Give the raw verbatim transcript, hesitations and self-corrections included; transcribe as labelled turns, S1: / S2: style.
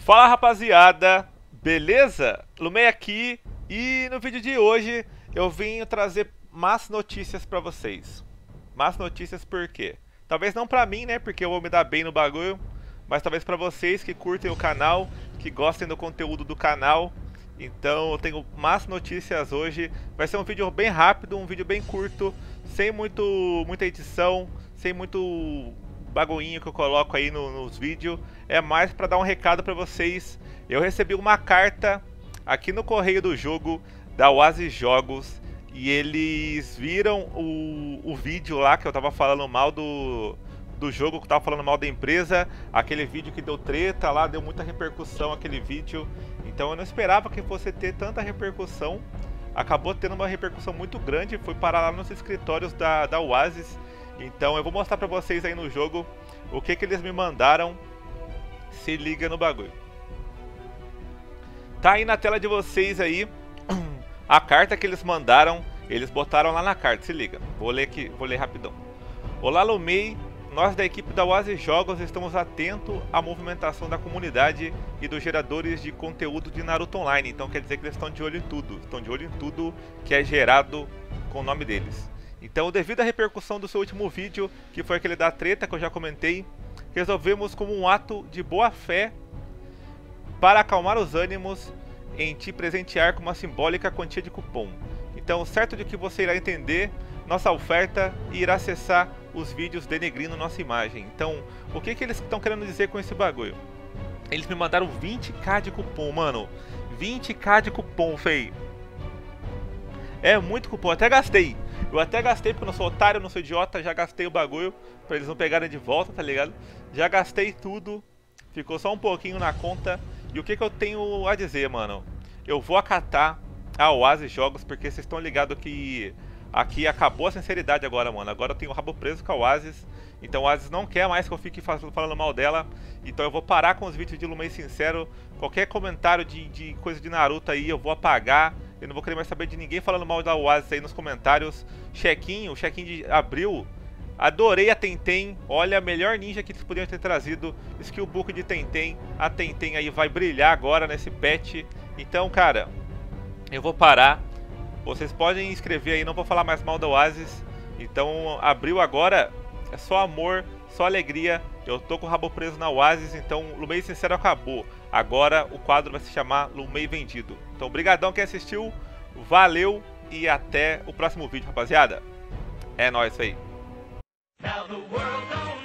S1: Fala rapaziada, beleza? Lumei aqui e no vídeo de hoje eu vim trazer más notícias pra vocês. Más notícias por quê? Talvez não pra mim, né, porque eu vou me dar bem no bagulho, mas talvez pra vocês que curtem o canal, que gostem do conteúdo do canal. Então eu tenho más notícias hoje. Vai ser um vídeo bem rápido, um vídeo bem curto, sem muito, muita edição, sem muito bagulhinho que eu coloco aí no, nos vídeos. É mais pra dar um recado pra vocês. Eu recebi uma carta aqui no correio do jogo da Oasis Jogos e eles viram o, o vídeo lá que eu tava falando mal do, do jogo, que eu tava falando mal da empresa. Aquele vídeo que deu treta lá, deu muita repercussão aquele vídeo. Então eu não esperava que fosse ter tanta repercussão. Acabou tendo uma repercussão muito grande, foi parar lá nos escritórios da, da Oasis. Então eu vou mostrar pra vocês aí no jogo o que que eles me mandaram. Se liga no bagulho. Tá aí na tela de vocês aí a carta que eles mandaram. Eles botaram lá na carta, se liga. Vou ler aqui, vou ler rapidão. Olá Lumei, nós da equipe da Oasis Jogos estamos atentos à movimentação da comunidade e dos geradores de conteúdo de Naruto Online. Então quer dizer que eles estão de olho em tudo. Estão de olho em tudo que é gerado com o nome deles. Então, devido à repercussão do seu último vídeo, que foi aquele da treta que eu já comentei, resolvemos como um ato de boa fé para acalmar os ânimos em te presentear com uma simbólica quantia de cupom. Então, certo de que você irá entender nossa oferta e irá acessar os vídeos denegrindo nossa imagem. Então, o que que eles estão querendo dizer com esse bagulho? Eles me mandaram vinte k de cupom, mano. vinte k de cupom, feio. É muito cupom, até gastei. Eu até gastei porque eu não sou otário, eu não sou idiota, já gastei o bagulho pra eles não pegarem de volta, tá ligado? Já gastei tudo, ficou só um pouquinho na conta. E o que que eu tenho a dizer, mano? Eu vou acatar a Oasis Jogos porque vocês estão ligados que aqui acabou a sinceridade agora, mano. Agora eu tenho o rabo preso com a Oasis, então a Oasis não quer mais que eu fique falando mal dela. Então eu vou parar com os vídeos de Lumei Sincero. Qualquer comentário de, de coisa de Naruto aí eu vou apagar. Eu não vou querer mais saber de ninguém falando mal da Oasis aí nos comentários. Chequinho, chequinho de abril. Adorei a Tenten. Olha, a melhor ninja que eles poderiam ter trazido. Skillbook de Tenten. A Tenten aí vai brilhar agora nesse patch. Então, cara, eu vou parar. Vocês podem escrever aí, não vou falar mais mal da Oasis. Então, abril agora é só amor, só alegria. Eu tô com o rabo preso na Oasis, então Lumei Sincero acabou. Agora o quadro vai se chamar Lumei Vendido. Então, brigadão quem assistiu, valeu e até o próximo vídeo, rapaziada. É nóis aí.